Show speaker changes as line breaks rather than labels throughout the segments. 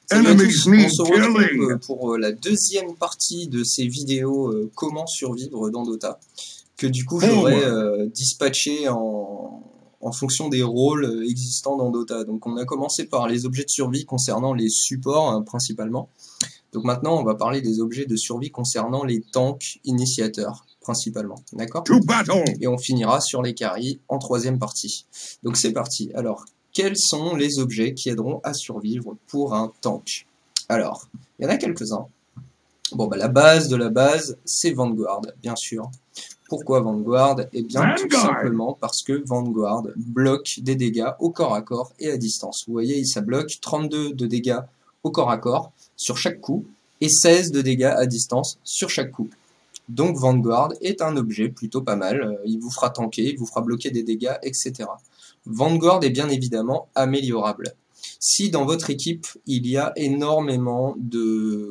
Salut à tous, on se retrouve pour la deuxième partie de ces vidéos comment survivre dans Dota, que du coup j'aurai dispatché en fonction des rôles existants dans Dota. Donc on a commencé par les objets de survie concernant les supports principalement. Donc maintenant on va parler des objets de survie concernant les tanks initiateurs principalement, d'accord? Et on finira sur les carries en troisième partie. Donc c'est parti. Alors, quels sont les objets qui aideront à survivre pour un tank? Alors, il y en a quelques-uns. Bon, bah la base de la base, c'est Vanguard, bien sûr. Pourquoi Vanguard? Eh bien, tout simplement parce que Vanguard bloque des dégâts au corps à corps et à distance. Vous voyez, ça bloque 32 de dégâts au corps à corps sur chaque coup et 16 de dégâts à distance sur chaque coup. Donc Vanguard est un objet plutôt pas mal, il vous fera tanker, il vous fera bloquer des dégâts, etc. Vanguard est bien évidemment améliorable. Si dans votre équipe il y a énormément de,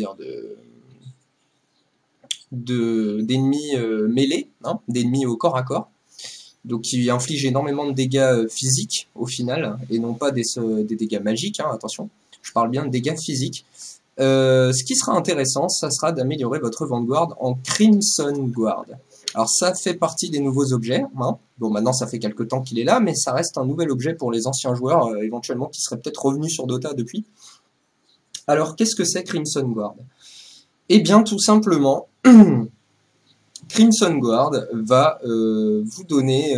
d'ennemis mêlés, d'ennemis au corps à corps, donc qui infligent énormément de dégâts physiques au final, et non pas des dégâts magiques, attention, je parle bien de dégâts physiques. Ce qui sera intéressant, ça sera d'améliorer votre Vanguard en Crimson Guard. Alors ça fait partie des nouveaux objets. Bon, maintenant ça fait quelques temps qu'il est là, mais ça reste un nouvel objet pour les anciens joueurs, éventuellement qui seraient peut-être revenus sur Dota depuis. Alors qu'est-ce que c'est Crimson Guard? Eh bien tout simplement, Crimson Guard va vous donner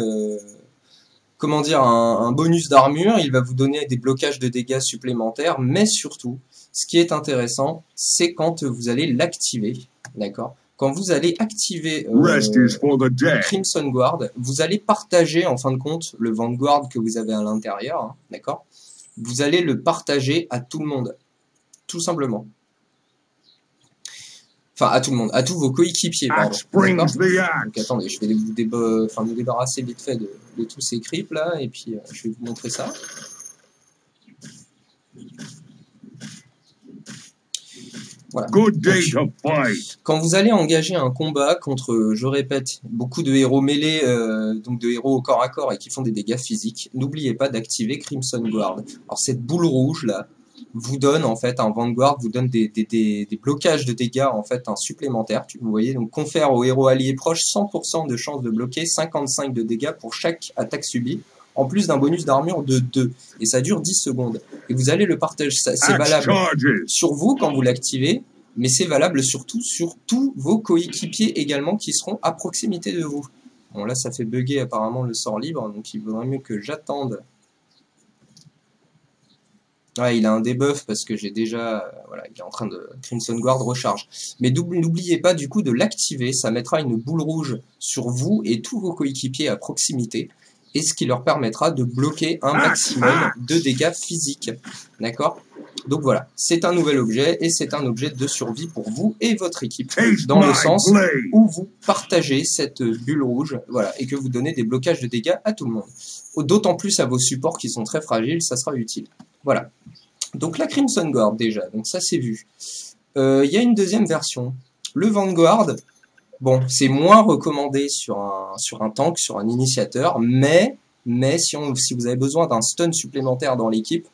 un bonus d'armure, il va vous donner des blocages de dégâts supplémentaires, mais surtout, ce qui est intéressant, c'est quand vous allez l'activer, d'accord? Quand vous allez activer Crimson Guard, vous allez partager en fin de compte le Vanguard que vous avez à l'intérieur, d'accord? Vous allez le partager à tout le monde, tout simplement. Enfin, à tout le monde, à tous vos coéquipiers, pardon. Donc attendez, je vais me débarrasser vite fait de tous ces creeps là, et puis je vais vous montrer ça. Voilà. Donc, quand vous allez engager un combat contre, je répète, beaucoup de héros mêlés, donc de héros au corps à corps et qui font des dégâts physiques, n'oubliez pas d'activer Crimson Guard. Alors cette boule rouge là vous donne en fait un Vanguard, vous donne des blocages de dégâts en fait supplémentaires. Vous voyez, donc confère aux héros alliés proches 100% de chance de bloquer, 55 de dégâts pour chaque attaque subie, en plus d'un bonus d'armure de 2. Et ça dure 10 secondes. Et vous allez le partager, c'est valable sur vous quand vous l'activez, mais c'est valable surtout sur tous vos coéquipiers également qui seront à proximité de vous. Bon là ça fait bugger apparemment le sort libre, donc il vaudrait mieux que j'attende. Ouais, il a un debuff parce que j'ai déjà, voilà, il est en train de Crimson Guard recharge. Mais n'oubliez pas du coup de l'activer, ça mettra une boule rouge sur vous et tous vos coéquipiers à proximité, et ce qui leur permettra de bloquer un maximum de dégâts physiques. D'accord? Donc voilà, c'est un nouvel objet et c'est un objet de survie pour vous et votre équipe, dans le sens où vous partagez cette bulle rouge, voilà, et que vous donnez des blocages de dégâts à tout le monde. D'autant plus à vos supports qui sont très fragiles, ça sera utile. Voilà. Donc la Crimson Guard déjà, donc ça c'est vu. Il y a une deuxième version. Le Vanguard, bon, c'est moins recommandé sur un tank, sur un initiateur, mais si vous avez besoin d'un stun supplémentaire dans l'équipe,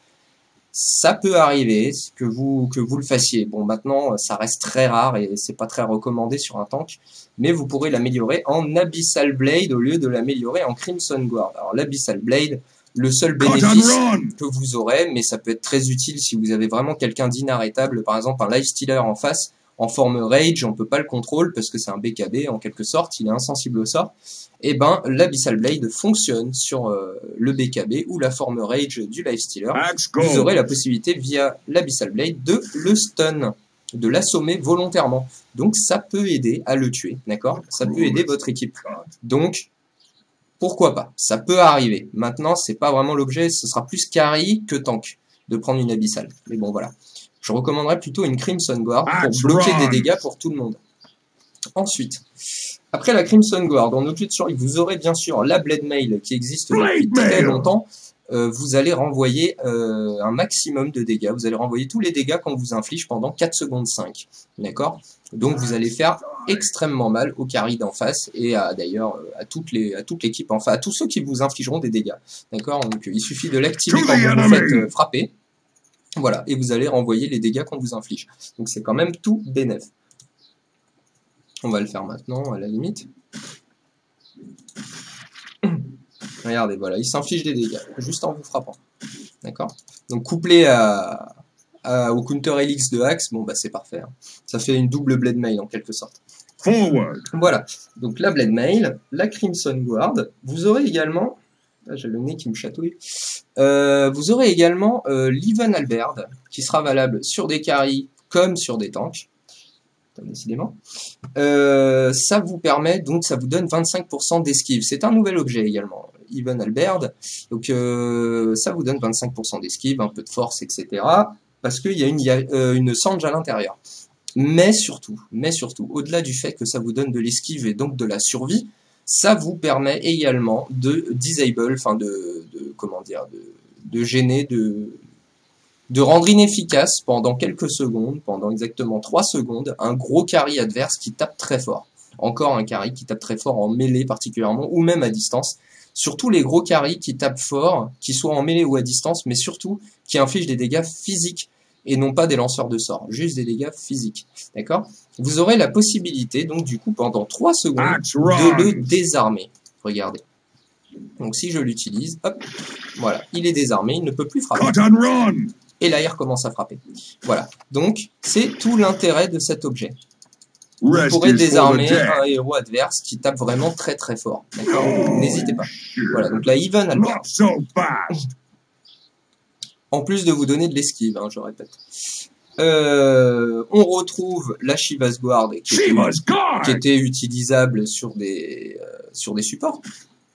ça peut arriver que vous le fassiez. Bon, maintenant, ça reste très rare et c'est pas très recommandé sur un tank, mais vous pourrez l'améliorer en Abyssal Blade au lieu de l'améliorer en Crimson Guard. Alors l'Abyssal Blade, le seul bénéfice que vous aurez, mais ça peut être très utile si vous avez vraiment quelqu'un d'inarrêtable, par exemple un lifestealer en face, en forme rage, on peut pas le contrôler parce que c'est un BKB en quelque sorte, il est insensible au sort, et ben l'Abyssal Blade fonctionne sur le BKB ou la forme rage du lifestealer. Vous aurez la possibilité via l'Abyssal Blade de le stun, de l'assommer volontairement. Donc ça peut aider à le tuer, d'accord? Ça peut aider votre équipe. Donc pourquoi pas? Ça peut arriver. Maintenant, c'est pas vraiment l'objet, ce sera plus carry que tank de prendre une abyssale. Mais bon, voilà. Je recommanderais plutôt une Crimson Guard pour bloquer des dégâts pour tout le monde. Ensuite, après la Crimson Guard, en objet de survie, vous aurez bien sûr la Blade Mail qui existe depuis très longtemps. Vous allez renvoyer un maximum de dégâts. Vous allez renvoyer tous les dégâts qu'on vous inflige pendant 4 secondes 5. D'accord? Donc vous allez faire extrêmement mal au carry d'en face et d'ailleurs à toute l'équipe, enfin à tous ceux qui vous infligeront des dégâts. D'accord? Donc il suffit de l'activer quand vous vous faites frapper. Voilà, et vous allez renvoyer les dégâts qu'on vous inflige. Donc c'est quand même tout bénef. On va le faire maintenant, à la limite. Regardez, voilà, il s'inflige des dégâts, juste en vous frappant. D'accord? Donc couplé au counter Helix de Axe, bon bah c'est parfait. Hein. Ça fait une double Blade Mail en quelque sorte.
Forward.
Voilà, donc la Blade Mail, la Crimson Guard, vous aurez également... Ah, j'ai le nez qui me chatouille. Vous aurez également l'Even Albert, qui sera valable sur des carries comme sur des tanks. Décidément. Ça vous permet, donc ça vous donne 25% d'esquive. C'est un nouvel objet également, Even Albert. Donc ça vous donne 25% d'esquive, un peu de force, etc. Parce qu'il y a une Sange à l'intérieur. Mais surtout, au-delà du fait que ça vous donne de l'esquive et donc de la survie, ça vous permet également de disable, enfin comment dire, de gêner, de rendre inefficace pendant quelques secondes, pendant exactement 3 secondes, un gros carry adverse qui tape très fort. Encore un carry qui tape très fort en mêlée particulièrement, ou même à distance. Surtout les gros carries qui tapent fort, qui soient en mêlée ou à distance, mais surtout qui infligent des dégâts physiques et non pas des lanceurs de sorts, juste des dégâts physiques. D'accord? Vous aurez la possibilité, donc du coup, pendant 3 secondes, de le désarmer. Regardez. Donc si je l'utilise, hop, voilà, il est désarmé, il ne peut plus frapper. Et là, il recommence à frapper. Voilà. Donc, c'est tout l'intérêt de cet objet. Vous pourrez désarmer un héros adverse qui tape vraiment très très fort. D'accord? N'hésitez pas. Voilà, donc la Even Albert. En plus de vous donner de l'esquive, hein, je répète. On retrouve la Shiva's Guard qui était utilisable sur des supports.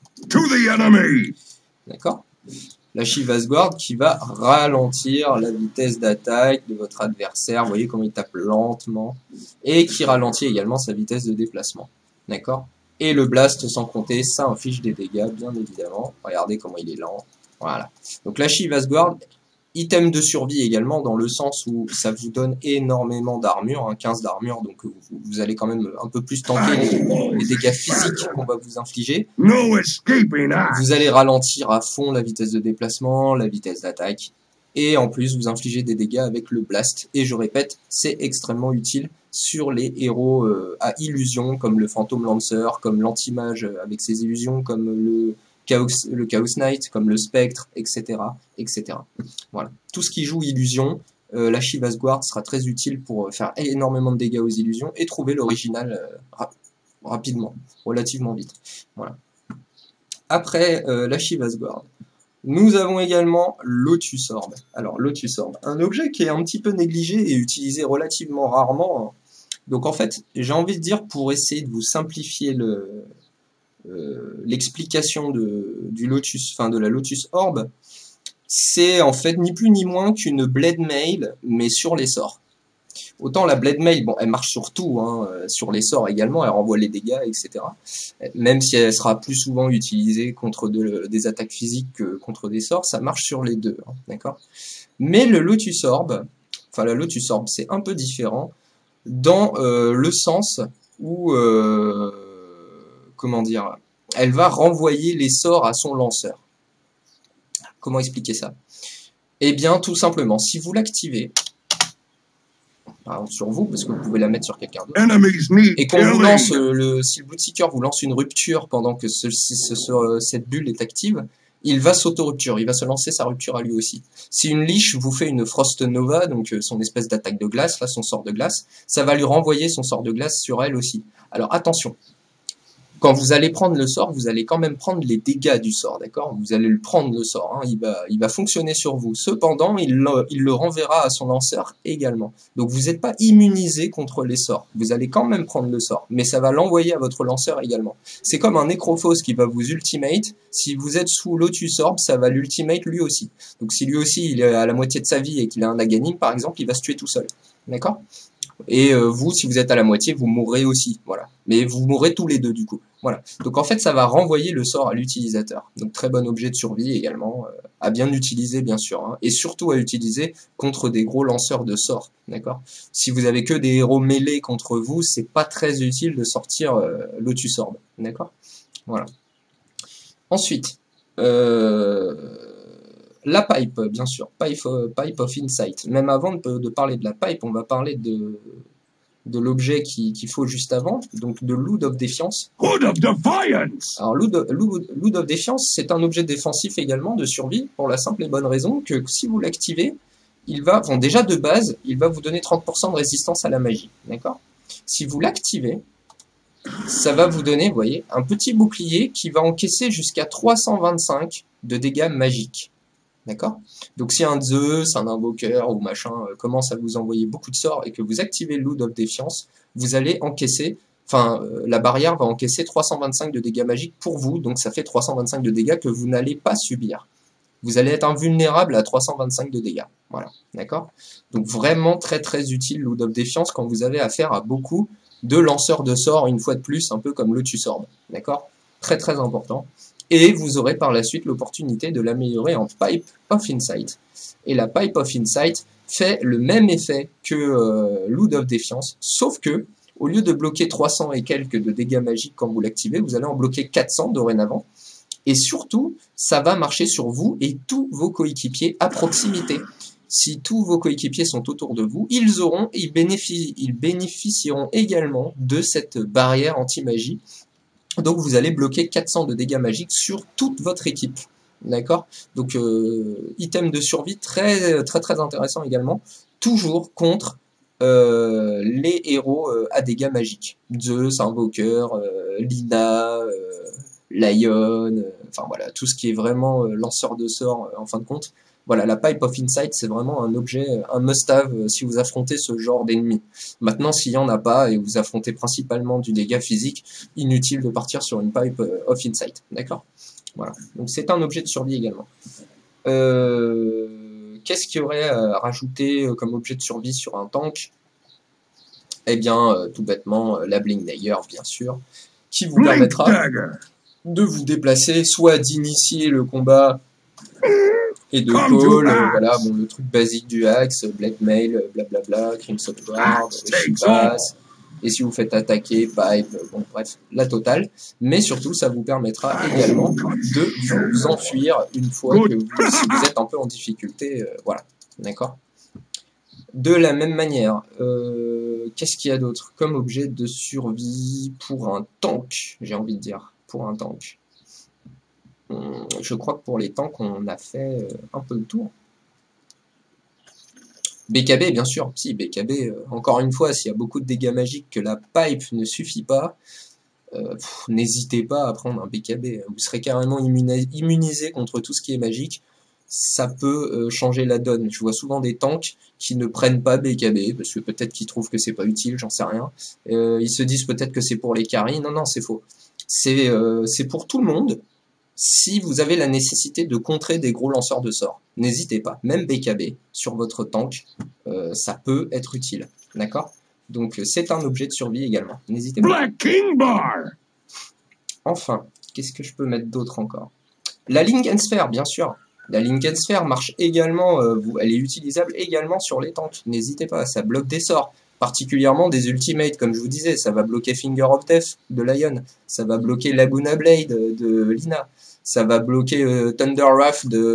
D'accord? La Shiva's Guard qui va ralentir la vitesse d'attaque de votre adversaire. Vous voyez comment il tape lentement. Et qui ralentit également sa vitesse de déplacement. D'accord? Et le blast, sans compter, ça inflige des dégâts, bien évidemment. Regardez comment il est lent. Voilà. Donc la Shiva's Guard, item de survie également, dans le sens où ça vous donne énormément d'armure, hein, 15 d'armure, donc vous allez quand même un peu plus tanker les dégâts physiques qu'on va vous infliger. Vous allez ralentir à fond la vitesse de déplacement, la vitesse d'attaque, et en plus vous infligez des dégâts avec le blast. Et je répète, c'est extrêmement utile sur les héros à illusion, comme le Phantom Lancer, comme l'anti-mage avec ses illusions, comme le Chaos Knight, comme le Spectre, etc., etc. Voilà. Tout ce qui joue illusion, la Shiva's Guard sera très utile pour faire énormément de dégâts aux illusions et trouver l'original rapidement, relativement vite. Voilà. Après la Shiva's Guard, nous avons également Lotus Orb. Alors Lotus Orb, un objet qui est un petit peu négligé et utilisé relativement rarement. Donc en fait, j'ai envie de dire, pour essayer de vous simplifier l'explication du Lotus, enfin de la Lotus Orb, c'est en fait ni plus ni moins qu'une Blade Mail, mais sur les sorts. Autant la Blade Mail, bon, elle marche sur tout, hein, sur les sorts également, elle renvoie les dégâts, etc. Même si elle sera plus souvent utilisée contre des attaques physiques que contre des sorts, ça marche sur les deux, hein, d'accord? Mais le Lotus Orb, enfin la Lotus Orb, c'est un peu différent dans le sens où, comment dire, elle va renvoyer les sorts à son lanceur. Comment expliquer ça? Eh bien, tout simplement, si vous l'activez, par exemple sur vous, parce que vous pouvez la mettre sur quelqu'un d'autre, et qu'on vous lance, si le Bloodseeker vous lance une rupture pendant que cette bulle est active, il va s'auto-rupture, il va se lancer sa rupture à lui aussi. Si une liche vous fait une Frost Nova, donc son espèce d'attaque de glace, là son sort de glace, ça va lui renvoyer son sort de glace sur elle aussi. Alors attention, quand vous allez prendre le sort, vous allez quand même prendre les dégâts du sort, d'accord? Vous allez le prendre le sort, hein, il va fonctionner sur vous. Cependant, il le renverra à son lanceur également. Donc vous n'êtes pas immunisé contre les sorts. Vous allez quand même prendre le sort, mais ça va l'envoyer à votre lanceur également. C'est comme un Necrophos qui va vous ultimate. Si vous êtes sous Lotus Orb, ça va l'ultimate lui aussi. Donc si lui aussi il est à la moitié de sa vie et qu'il a un Aghanim par exemple, il va se tuer tout seul. D'accord? Et vous, si vous êtes à la moitié, vous mourrez aussi, voilà. Mais vous mourrez tous les deux du coup, voilà. Donc en fait, ça va renvoyer le sort à l'utilisateur. Donc très bon objet de survie également, à bien utiliser bien sûr, hein, et surtout à utiliser contre des gros lanceurs de sorts, d'accord. Si vous avez que des héros mêlés contre vous, c'est pas très utile de sortir Lotus Orb, d'accord. Voilà. Ensuite, La pipe, bien sûr, pipe of insight. Même avant de parler de la pipe, on va parler de l'objet qu'il faut juste avant, donc de Loot of Défiance.
Hood of Defiance!
Alors Loot of Défiance, c'est un objet défensif également de survie, pour la simple et bonne raison que si vous l'activez, bon, déjà de base, il va vous donner 30% de résistance à la magie, d'accord? Si vous l'activez, ça va vous donner, vous voyez, un petit bouclier qui va encaisser jusqu'à 325 de dégâts magiques. D'accord? Donc si un Zeus, un invoqueur ou machin commence à vous envoyer beaucoup de sorts et que vous activez le Loot of Défiance, vous allez encaisser, la barrière va encaisser 325 de dégâts magiques pour vous, donc ça fait 325 de dégâts que vous n'allez pas subir. Vous allez être invulnérable à 325 de dégâts. Voilà, d'accord? Donc vraiment très très utile Loot of Défiance quand vous avez affaire à beaucoup de lanceurs de sorts, une fois de plus, un peu comme Lotus Orb. D'accord? Très très important. Et vous aurez par la suite l'opportunité de l'améliorer en Pipe of Insight. Et la Pipe of Insight fait le même effet que Loot of Défiance, sauf que, au lieu de bloquer 300 et quelques de dégâts magiques quand vous l'activez, vous allez en bloquer 400 dorénavant. Et surtout, ça va marcher sur vous et tous vos coéquipiers à proximité. Si tous vos coéquipiers sont autour de vous, ils bénéficieront également de cette barrière anti-magie. Donc vous allez bloquer 400 de dégâts magiques sur toute votre équipe. D'accord? Donc item de survie très très très intéressant également, toujours contre les héros à dégâts magiques. Zeus, Invoker, Lina, Lion, enfin voilà, tout ce qui est vraiment lanceur de sorts en fin de compte. Voilà, la Pipe of Insight, c'est vraiment un objet, un must-have si vous affrontez ce genre d'ennemi. Maintenant, s'il n'y en a pas et vous affrontez principalement du dégât physique, inutile de partir sur une Pipe of Insight. D'accord? Voilà. Donc c'est un objet de survie également. Qu'est-ce qu'il y aurait à rajouter comme objet de survie sur un tank? Eh bien, tout bêtement, la Blink Dagger, bien sûr, qui vous permettra de vous déplacer, soit d'initier le combat et de call, voilà, bon, le truc basique du axe, blackmail, blablabla, Crimson Guard, Shipas, et si vous faites attaquer, pipe, bon bref, la totale, mais surtout ça vous permettra également de vous enfuir une fois que si vous êtes un peu en difficulté, voilà, d'accord? De la même manière, qu'est-ce qu'il y a d'autre comme objet de survie pour un tank, j'ai envie de dire, pour un tank? Je crois que pour les tanks, on a fait un peu le tour. BKB, bien sûr. Si, BKB, encore une fois, s'il y a beaucoup de dégâts magiques que la pipe ne suffit pas, n'hésitez pas à prendre un BKB. Vous serez carrément immunisé contre tout ce qui est magique. Ça peut changer la donne. Je vois souvent des tanks qui ne prennent pas BKB, parce que peut-être qu'ils trouvent que c'est pas utile, j'en sais rien. Ils se disent peut-être que c'est pour les carries. Non, non, c'est faux. C'est pour tout le monde. Si vous avez la nécessité de contrer des gros lanceurs de sorts, n'hésitez pas. Même BKB sur votre tank, ça peut être utile. D'accord? Donc c'est un objet de survie également. N'hésitez pas.
Black King Bar!
Enfin, qu'est-ce que je peux mettre d'autre encore? La Link and Sphere, bien sûr. La Link and Sphere marche également, elle est utilisable également sur les tanks. N'hésitez pas, ça bloque des sorts. Particulièrement des ultimates, comme je vous disais, ça va bloquer Finger of Death de Lion, ça va bloquer Laguna Blade de Lina, ça va bloquer Thunder Wrath de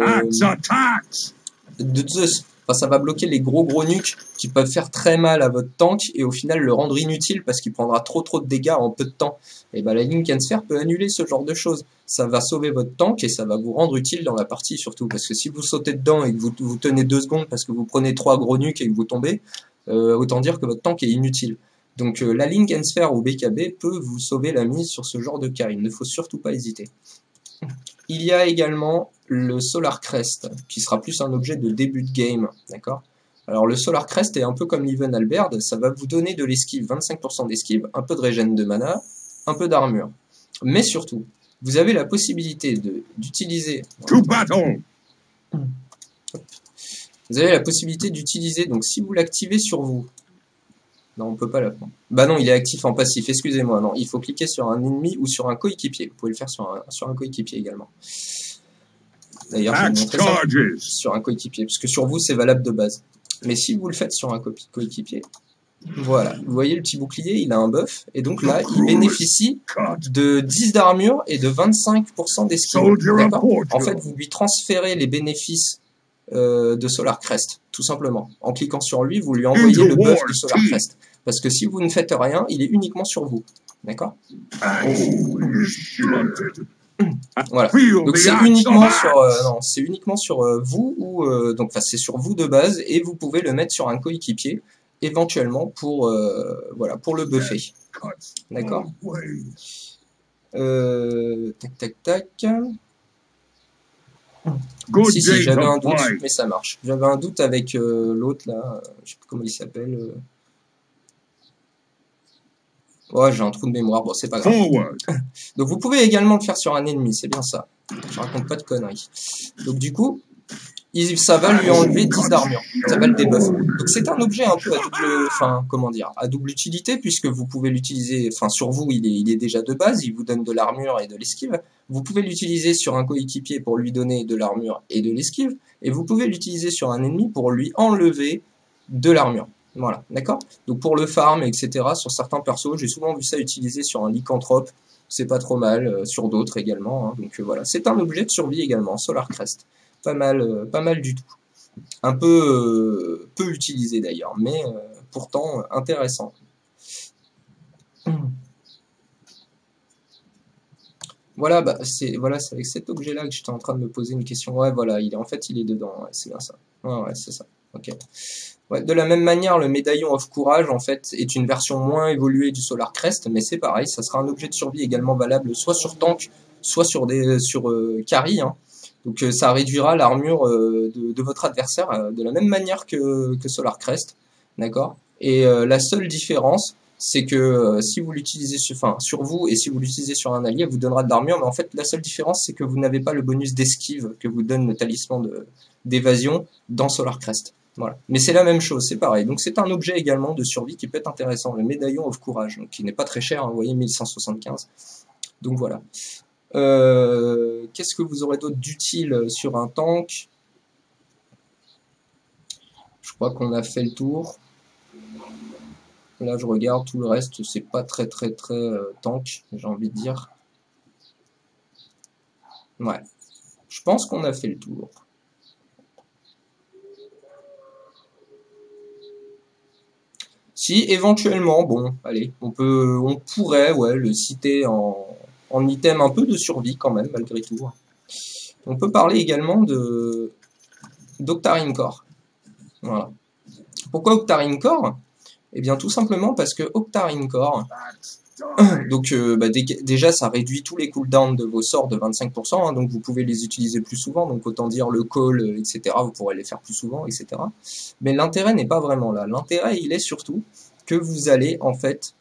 Zeus. Enfin, ça va bloquer les gros nuques qui peuvent faire très mal à votre tank et au final le rendre inutile parce qu'il prendra trop de dégâts en peu de temps. Et ben la Link and Sphere peut annuler ce genre de choses. Ça va sauver votre tank et ça va vous rendre utile dans la partie surtout. Parce que si vous sautez dedans et que vous tenez 2 secondes parce que vous prenez 3 gros nuques et que vous tombez, autant dire que votre tank est inutile. Donc la Link and Sphere ou BKB peut vous sauver la mise sur ce genre de cas. Il ne faut surtout pas hésiter. Il y a également le Solar Crest, qui sera plus un objet de début de game, d'accord? Alors le Solar Crest est un peu comme l'Even Albert, ça va vous donner de l'esquive, 25% d'esquive, un peu de régène de mana, un peu d'armure. Mais surtout, vous avez la possibilité d'utiliser... Vous avez la possibilité d'utiliser, donc si vous l'activez sur vous... Non, on peut pas la prendre. Bah non, il est actif en passif, excusez-moi. Non, il faut cliquer sur un ennemi ou sur un coéquipier. Vous pouvez le faire sur un coéquipier également. D'ailleurs, je vais vous montrer ça sur un coéquipier, parce que sur vous, c'est valable de base. Mais si vous le faites sur un coéquipier, Voilà, vous voyez le petit bouclier, il a un buff, et donc là, il bénéficie de 10 d'armure et de 25% d'esquive. D'accord? En fait, vous lui transférez les bénéfices de Solar Crest, tout simplement. En cliquant sur lui, vous lui envoyez le buff de Solar Crest. Parce que si vous ne faites rien, il est uniquement sur vous. D'accord? Voilà. Donc c'est uniquement sur, non, c'est uniquement sur vous ou donc enfin c'est sur vous de base et vous pouvez le mettre sur un coéquipier éventuellement pour voilà pour le buffer. D'accord. Tac tac tac. Si j'avais un doute, mais ça marche. J'avais un doute avec l'autre là, je sais plus comment il s'appelle. Ouais, j'ai un trou de mémoire, bon c'est pas grave. Donc vous pouvez également le faire sur un ennemi, c'est bien ça. Je raconte pas de conneries. Donc du coup, ça va lui enlever 10 d'armure, ça va le debuff. Donc c'est un objet un peu à double, enfin comment dire, à double utilité puisque vous pouvez l'utiliser, enfin sur vous il est déjà de base, il vous donne de l'armure et de l'esquive. Vous pouvez l'utiliser sur un coéquipier pour lui donner de l'armure et de l'esquive, et vous pouvez l'utiliser sur un ennemi pour lui enlever de l'armure. Voilà, d'accord? Donc pour le farm, etc., sur certains persos, j'ai souvent vu ça utilisé sur un lycanthrope, c'est pas trop mal, sur d'autres également, hein. Donc voilà, c'est un objet de survie également, Solar Crest. Pas mal du tout. Un peu peu utilisé d'ailleurs, mais pourtant intéressant. Voilà, bah c'est avec cet objet-là que j'étais en train de me poser une question. Ouais, voilà, en fait il est dedans, ouais, c'est bien ça. Ouais, c'est ça. Ok. Ouais, de la même manière, le médaillon of courage en fait est une version moins évoluée du Solar Crest, mais c'est pareil, ça sera un objet de survie également valable soit sur tank, soit sur carry, hein. Donc ça réduira l'armure de votre adversaire de la même manière que Solar Crest, d'accord? Et la seule différence, c'est que si vous l'utilisez sur vous et si vous l'utilisez sur un allié, elle vous donnera de l'armure, mais en fait la seule différence, c'est que vous n'avez pas le bonus d'esquive que vous donne le talisman d'évasion dans Solar Crest. Voilà. Mais c'est la même chose, c'est pareil. Donc c'est un objet également de survie qui peut être intéressant, le médaillon of courage, donc qui n'est pas très cher, hein, vous voyez 1175. Donc voilà. Qu'est-ce que vous aurez d'autre d'utile sur un tank? Je crois qu'on a fait le tour. Là je regarde, tout le reste c'est pas très tank, j'ai envie de dire. Ouais. Je pense qu'on a fait le tour. Si éventuellement, bon, allez, on pourrait, ouais, le citer en item un peu de survie quand même, malgré tout. On peut parler également d'Octarine Core. Voilà. Pourquoi Octarine Core? Eh bien, tout simplement parce que Octarine Core, donc déjà, ça réduit tous les cooldowns de vos sorts de 25%, hein, donc vous pouvez les utiliser plus souvent, donc autant dire le call, etc., vous pourrez les faire plus souvent, etc. Mais l'intérêt n'est pas vraiment là. L'intérêt, il est surtout que vous allez, en fait,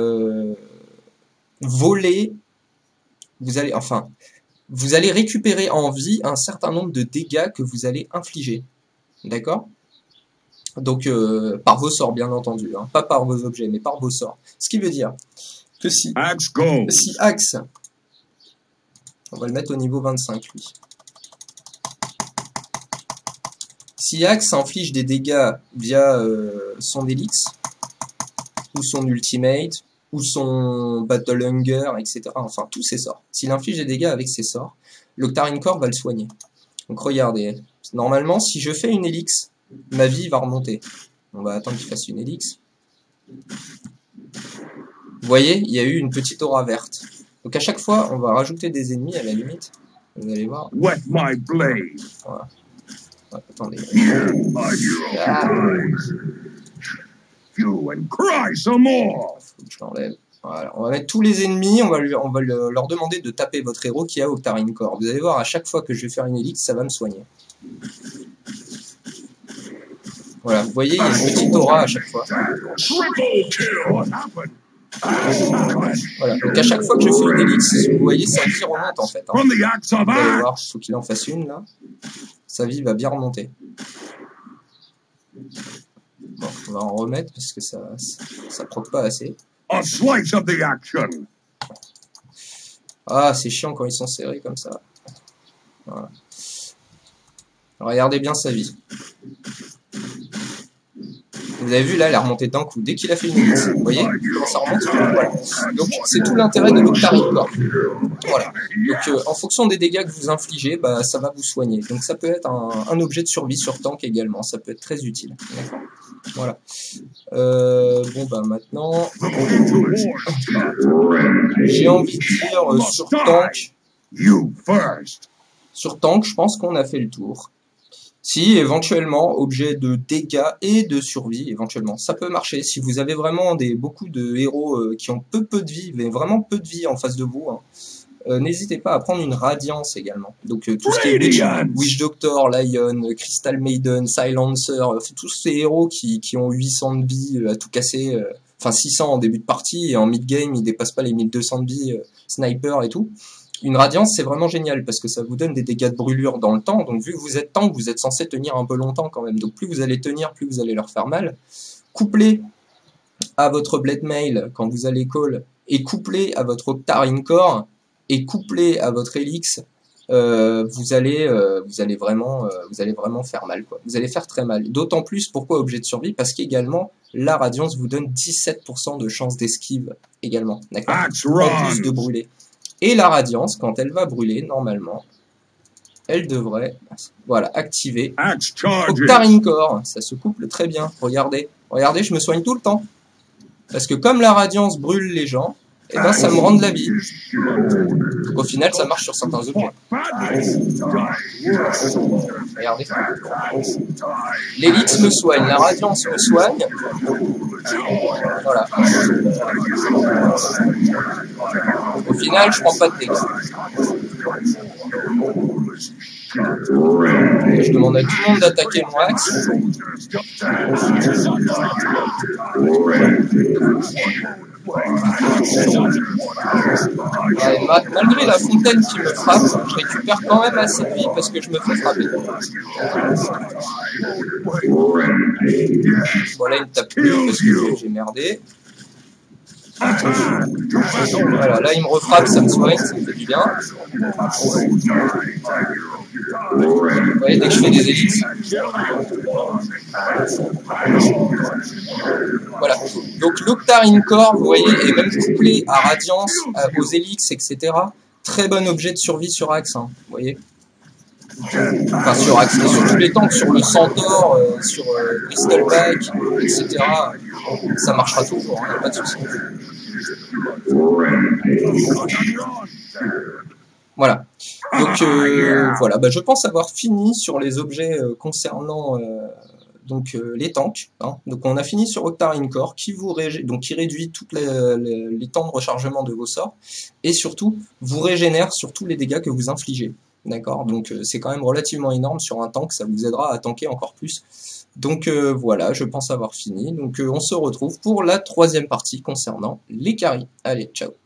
voler, vous allez récupérer en vie un certain nombre de dégâts que vous allez infliger. D'accord? Donc, par vos sorts, bien entendu, hein, pas par vos objets, mais par vos sorts. Ce qui veut dire que si Axe, on va le mettre au niveau 25, lui. Si Axe inflige des dégâts via son Helix, ou son Ultimate, ou son Battle Hunger, etc., enfin, tous ses sorts. S'il inflige des dégâts avec ses sorts, l'Octarine Core va le soigner. Donc regardez, normalement, si je fais une Helix, ma vie va remonter. On va attendre qu'il fasse une Helix. Vous voyez, il y a eu une petite aura verte. Donc à chaque fois, on va rajouter des ennemis à la limite. Vous allez voir.
Wet my blade.
Voilà. Ouais, attendez.
You and cry some more.
Faut que je l'enlève. Voilà. On va mettre tous les ennemis, on va leur demander de taper votre héros qui a Octarine Core. Vous allez voir, à chaque fois que je vais faire une Helix, ça va me soigner. Voilà, vous voyez, il y a une petite aura à chaque fois. Voilà, donc à chaque fois que je fais une Helix, vous voyez, sa vie remonte en fait. Hein. Vous allez voir, il faut qu'il en fasse une là. Sa vie va bien remonter. Bon, on va en remettre parce que ça proc pas assez. Ah, c'est chiant quand ils sont serrés comme ça. Voilà. Regardez bien sa vie. Vous avez vu là, elle est remontée d'un coup. Dès qu'il a fait une élite, vous voyez, comment ça remonte. Voilà. Donc c'est tout l'intérêt de l'Octarine Core. Voilà. Donc en fonction des dégâts que vous infligez, bah, ça va vous soigner. Donc ça peut être un objet de survie sur tank également. Ça peut être très utile. Voilà. Bon bah maintenant, j'ai envie de dire sur tank. Sur tank, je pense qu'on a fait le tour. Si, éventuellement, objet de dégâts et de survie, éventuellement, ça peut marcher. Si vous avez vraiment beaucoup de héros qui ont peu de vie, mais vraiment peu de vie en face de vous, hein, n'hésitez pas à prendre une Radiance également. Donc tout ce qui est Witch Doctor, Lion, Crystal Maiden, Silencer, tous ces héros qui ont 800 de vie à tout casser, enfin 600 en début de partie, et en mid-game, ils dépassent pas les 1200 de vie, Sniper et tout. Une Radiance, c'est vraiment génial parce que ça vous donne des dégâts de brûlure dans le temps. Donc vu que vous êtes tank, vous êtes censé tenir un peu longtemps quand même. Donc plus vous allez tenir, plus vous allez leur faire mal. Couplé à votre Blade Mail quand vous allez call, et couplé à votre Octarine Core, et couplé à votre Helix, vous allez vraiment faire mal, quoi. Vous allez faire très mal. D'autant plus, pourquoi objet de survie? Parce qu'également, la Radiance vous donne 17% de chance d'esquive également. D'accord? En plus de brûler. Et la Radiance, quand elle va brûler, normalement, elle devrait, voilà, activer Octarine Core. Ça se couple très bien. Regardez, regardez, je me soigne tout le temps. Parce que comme la Radiance brûle les gens, et ben ça me rend de la vie. Donc au final, ça marche sur certains objets. Regardez. L'Helix me soigne, la Radiance me soigne. Voilà. Au final, je prends pas de dégâts. Et je demande à tout le monde d'attaquer mon axe. Ouais, malgré la fontaine qui me frappe, je récupère quand même assez de vie parce que je me fais frapper. Voilà, il me tape plus parce que j'ai merdé. Voilà, là il me refrappe, ça me soigne, ça me fait du bien. Vous voyez, dès que je fais des élites. Voilà. Donc l'Octarine Core, vous voyez, est même couplé à Radiance, aux Helix, etc. Très bon objet de survie sur Axe, hein, vous voyez. Enfin sur Axe, et sur tous les tanks, sur le Centaur, sur Bristleback, etc. Ça marchera toujours, hein, pas de souci. Voilà. Donc voilà, bah, je pense avoir fini sur les objets concernant les tanks. Hein. Donc on a fini sur Octarine Core qui réduit tous les temps de rechargement de vos sorts et surtout vous régénère sur tous les dégâts que vous infligez. D'accord. Donc c'est quand même relativement énorme sur un tank, ça vous aidera à tanker encore plus. Donc voilà, je pense avoir fini. Donc on se retrouve pour la troisième partie concernant les carries. Allez, ciao.